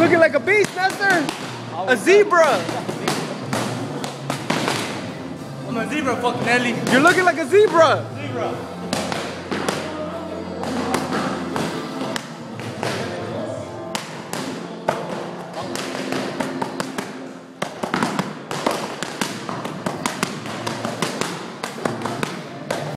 looking like a beast, Nestor. A zebra. I'm a zebra, fuck Nelly. You're looking like a zebra. Zebra.